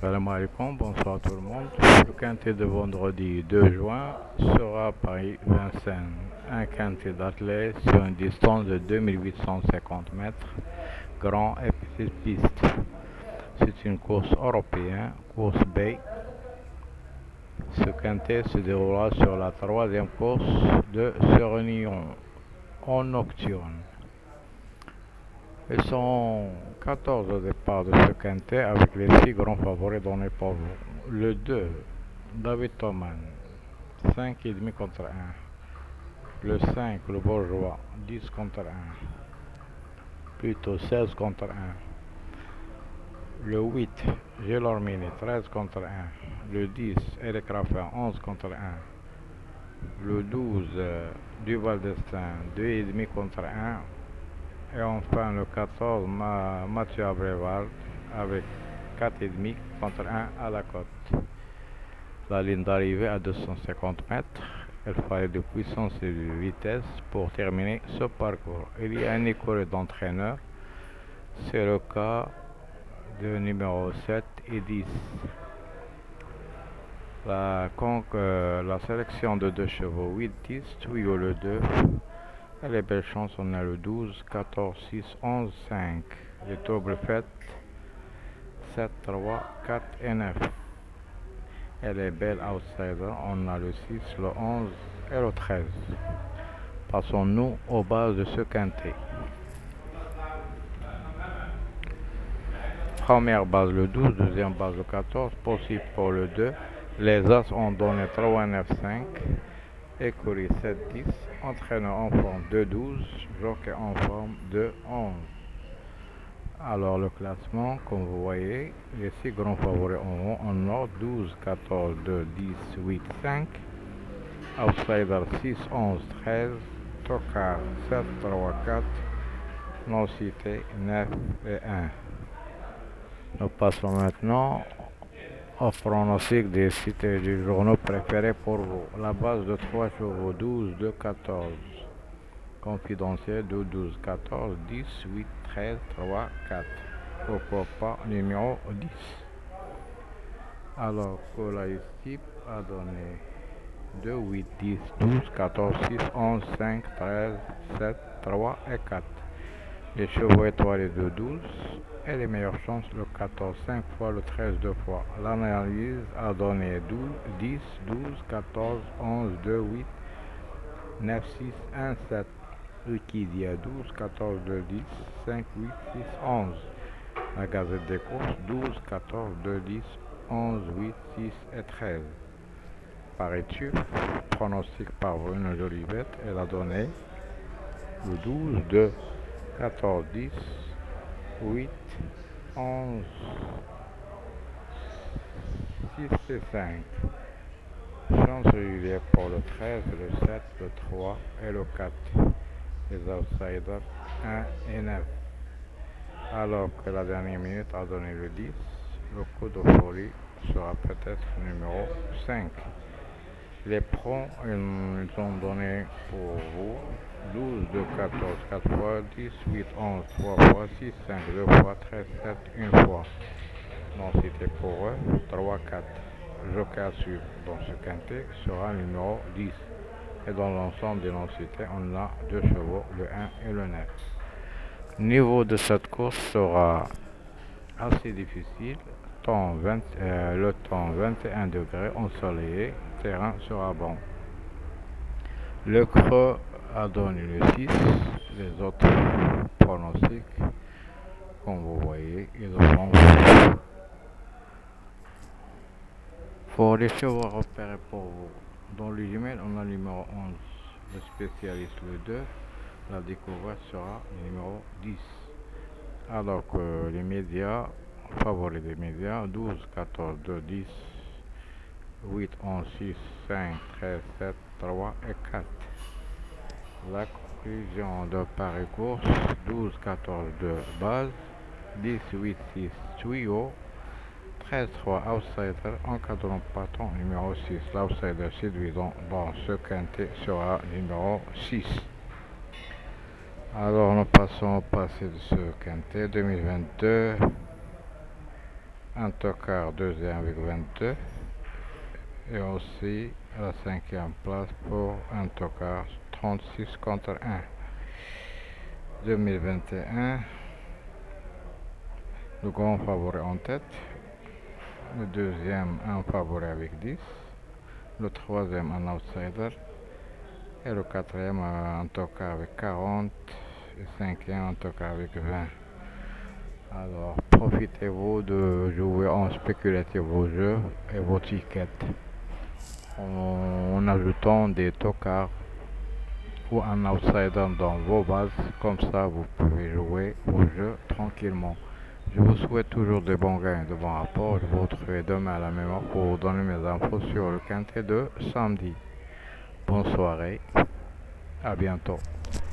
Salam alaikum, bonsoir tout le monde. Le quintet de vendredi 2 juin sera Paris-Vincennes, un quintet d'athlètes sur une distance de 2850 mètres, grand et petite piste. C'est une course européenne, course B. Ce quintet se déroulera sur la troisième course de ce réunion en nocturne. Ils sont 14 au départ de ce quintet avec les 6 grands favoris donnés pour vous. Le 2, David Thoman, 5,5 contre 1. Le 5, le Bourgeois, 10 contre 1. Plutôt 16 contre 1. Le 8, Gelormini, 13 contre 1. Le 10, Eric Raffin, 11 contre 1. Le 12, Duval d'Estaing, 2,5 contre 1. Et enfin le 14, Mathieu Abrevard avec 4,5 contre 1 à la côte. La ligne d'arrivée à 250 mètres. Il fallait de puissance et de vitesse pour terminer ce parcours. Il y a un école d'entraîneur. C'est le cas de numéro 7 et 10. La sélection de 2 chevaux, 8-10, Tuyau le 2. Et les belles chances, on a le 12, 14, 6, 11, 5. Les doubles faites, 7, 3, 4 et 9. Et les belles outsiders, on a le 6, le 11 et le 13. Passons-nous aux bases de ce quintet. Première base le 12, deuxième base le 14, possible pour le 2. Les As ont donné 3, 9, 5. Écurie 7-10, entraîneur en forme 2-12, jockey en forme 2-11. Alors le classement, comme vous voyez, les 6 grands favoris en ordre 12, 14, 2, 10, 8, 5. Outsider 6, 11, 13. Tocard 7, 3, 4. Non-cité 9 et 1. Nous passons maintenant au pronostic des sites et des journaux préférés pour vous. La base de 3 chevaux, 12, 2, 14. Confidentiel, 2, 12, 14, 10, 8, 13, 3, 4. Pourquoi pas numéro 10. Alors, Colaïs type a donné 2, 8, 10, 12, 14, 6, 11, 5, 13, 7, 3 et 4. Les chevaux étoilés de 12 et les meilleures chances le 14 5 fois, le 13 2 fois. L'analyse a donné 12, 10, 12, 14, 11, 2, 8, 9, 6, 1, 7. Wikidia 12, 14, 2, 10, 5, 8, 6, 11. La Gazette des courses 12, 14, 2, 10, 11, 8, 6 et 13. Paris-tu, pronostic par Bruno Jolivet, elle a donné le 12, 2, 14, 10, 8, 11, 6 et 5. Chance régulière pour le 13, le 7, le 3 et le 4. Les outsiders 1 et 9. Alors que la dernière minute a donné le 10, le coup de folie sera peut-être numéro 5. Les pros, ils ont donné pour vous 12, 2, 14, 4 fois, 10, 8, 11, 3 fois, 6, 5, 2 fois, 13, 7, 1 fois. Non, c'était pour eux, 3, 4. Jockey à suivre dans ce quintet sera numéro 10. Et dans l'ensemble des non-cités, on a 2 chevaux, le 1 et le 9. Niveau de cette course sera assez difficile. Le temps 21 degrés ensoleillé, terrain sera bon. Le creux a donné le 6, les autres pronostics, comme vous voyez, ils vont. Pour les chevaux repérés pour vous, dans le Gmail, on a le numéro 11, le spécialiste le 2, la découverte sera le numéro 10. Alors que les médias, favoris des médias, 12, 14, 2, 10, 8, 11, 6, 5, 13, 7, 3 et 4. La conclusion de Paris course, 12, 14, 2, base, 10, 8, 6, tuyau, 13, 3, outsider, encadrant partant numéro 6. L'outsider séduisant dans ce quintet sera numéro 6. Alors nous passons au passé de ce quintet 2022. un tocard deuxième avec 22 et aussi à la cinquième place pour un tocard 36 contre 1. 2021, le grand favori en tête, le deuxième un favori avec 10, le troisième un outsider et le quatrième un tocard avec 40 et cinquième un tocard avec 20. Alors profitez-vous de jouer en spéculatif vos jeux et vos tickets en ajoutant des tocards ou un outsider dans vos bases, comme ça vous pouvez jouer vos jeux tranquillement. Je vous souhaite toujours de bons gains et de bons rapports. Je vous retrouverai demain à la même heure pour vous donner mes infos sur le quintet de samedi. Bonne soirée, à bientôt.